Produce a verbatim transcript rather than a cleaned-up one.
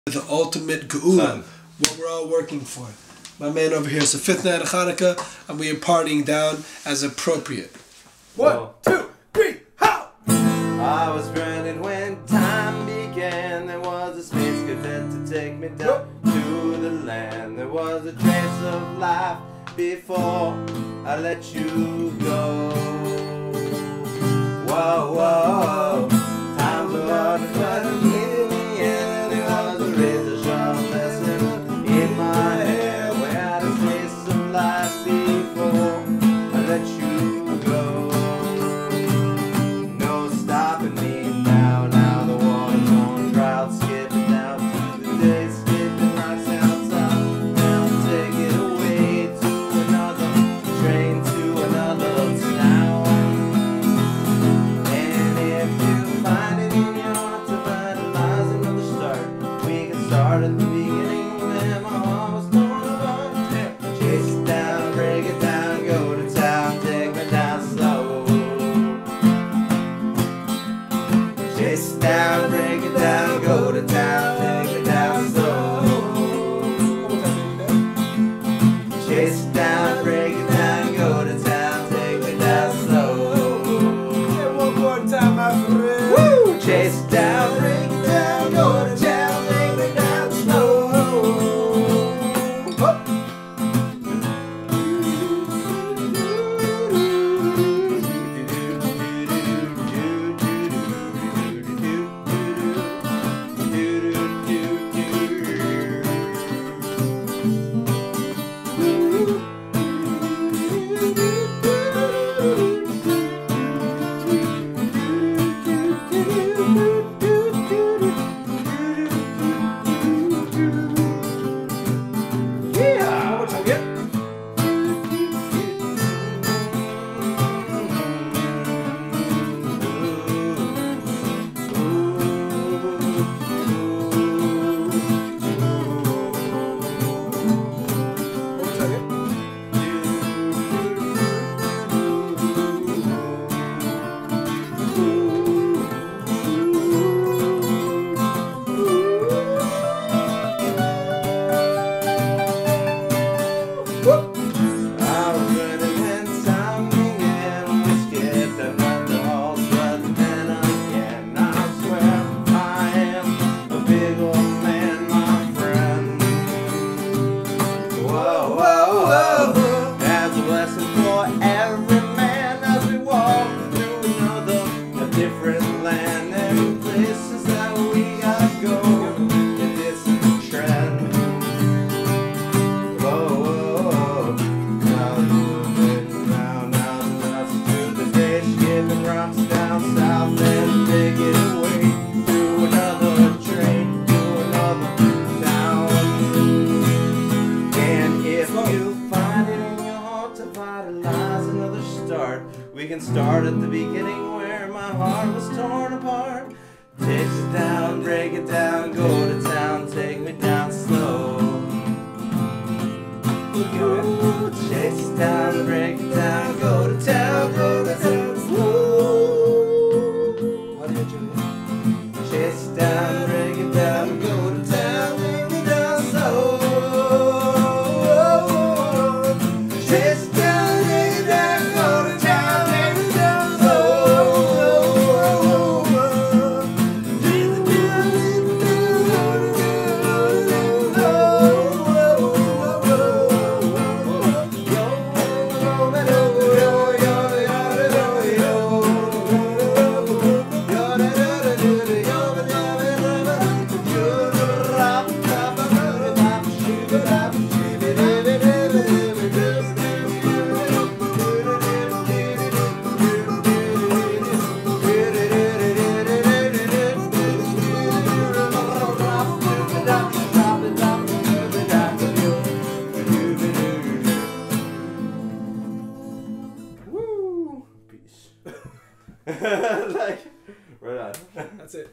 The ultimate geula, what we're all working for. My man over here, it's the fifth night of Hanukkah, and we are partying down as appropriate. One, Whoa. two, three, how! I was running when time began. There was a space cadet to take me down Whoa. to the land. There was a trace of life before I let you go. Whoa, whoa, times were hard, but in the end there was a razor sharp lesson in my hair. We had a taste of life before I let you go. No stopping me now, now the water's on drought, skipping down to the day, skipping rocks outside. Now take it away to another train, to another town. And if you find it in your heart to vitalize another start, we can start at the beginning when my heart was torn apart. Yeah. Chase it down, break it down, go to town, take me down slow. Chase it down, break it down, go to town, take me down slow. Chase it down, break it down, go to town, take me down slow. Yeah, one more time, my friend. Woo! Chase it down, break it down, go to town, take me down slow. Whoop. Yeah, one more time, yeah. I was running when time began. We skipped another halls, but then again I swear I am a big old man, my friend. Whoa, whoa, whoa. That's a lesson for every man as we walk through another, a different land and places that we gotta go. And it's a trend. Whoa, whoa, whoa. Now moving round, now nuts to the day, skipping rocks down south and take it away to another train, to another town. And if you find it in your heart to vitalize another start, we can start at the beginning where my heart was torn apart. Chase it down, break it down, go to town, take me down slow. Chase it down, break it down, go to town, go to town slow. What did you do? Chase it down, break it down, go to town, take me down slow. Chase it down, break it down, go to town, take me down slow. Chase it down, break it down, go to town, Woo! Peace.